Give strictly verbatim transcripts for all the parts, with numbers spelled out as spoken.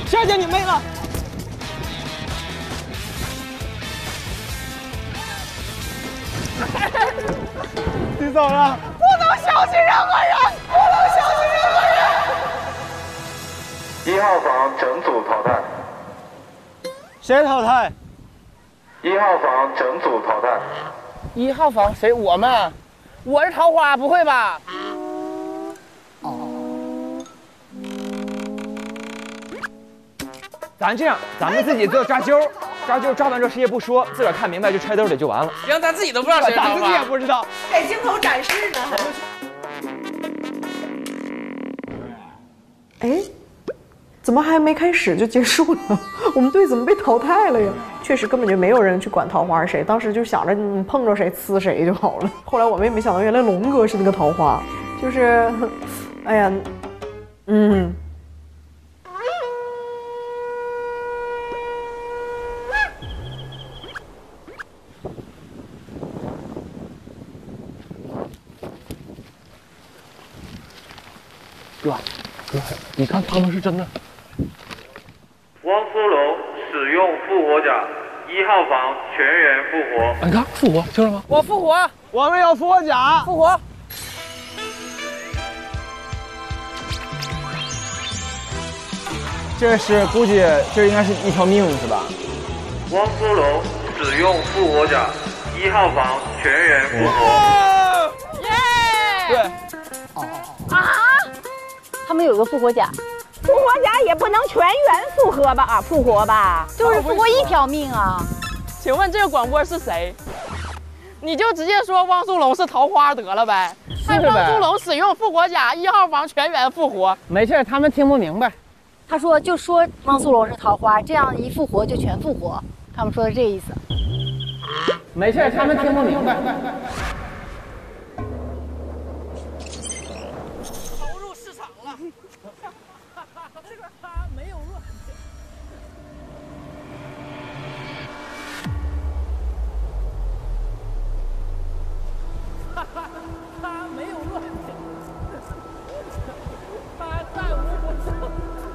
夏姐你没了。你走了， 不能相信任何人，不能相信任何人。一号房整组淘汰。 谁淘汰？ 一号房整组淘汰。 一号房谁？我们？我是桃花，不会吧？哦。 咱这样，咱们自己做抓阄，抓阄抓完之后谁也不说，自个儿看明白就揣兜里就完了。 行，咱自己都不知道谁是桃花， 咱自己也不知道。 给镜头展示呢。 哎，怎么还没开始就结束了？我们队怎么被淘汰了呀？确实根本就没有人去管桃花是谁，当时就想着你碰着谁呲谁就好了。后来我们也没想到，原来龙哥是那个桃花，就是，哎呀，嗯。 哥，哥，你看他们是真的。 汪苏泷使用复活甲，一号房全员复活。 你看复活，听着吗？ 我复活， 我们有复活甲， 复活。 这是估计这应该是一条命是吧？ 汪苏泷使用复活甲，一号房全员复活。 耶！ 对。 哦啊！他们有个复活甲， 复活甲也不能全员复活吧？啊，复活吧， 就是复活一条命啊。 请问这个广播是谁？你就直接说汪苏泷是桃花得了呗。是呗。汪苏泷使用复活甲，一号房全员复活。没事，他们听不明白。 他说就说汪苏泷是桃花，这样一复活就全复活。他们说的这意思。 没事，他们听不明白。投入市场了。这个他没有落。他没有落点，他暂无不胜，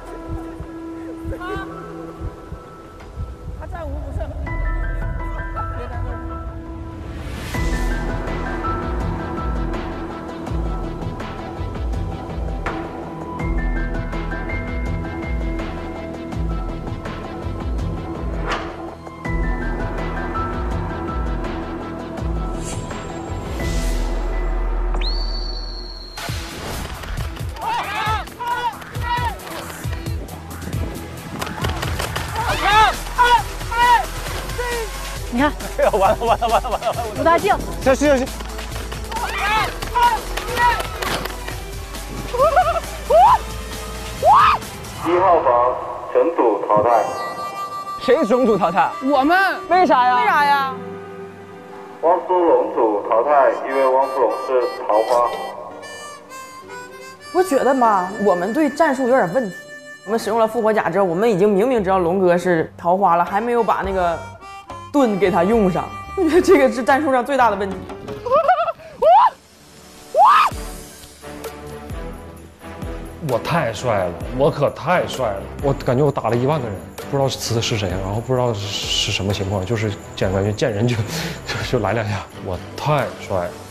他他暂无不胜。 你看， 哎呀，完了完了完了完了！ 吴大靖， 行行行。 一号房整组淘汰。 谁整组淘汰？ 我们为啥呀？ 为啥呀？ 汪苏泷组淘汰，因为汪苏泷是桃花。 我觉得吧，我们队战术有点问题。我们使用了复活甲之后，我们已经明明知道龙哥是桃花了，还没有把那个盾给他用上。我觉得这个是战术上最大的问题。 我太帅了，我可太帅了！我感觉我打了一万个人，不知道呲的是谁，然后不知道是是什么情况，就是见感觉见人就就就来两下，我太帅了。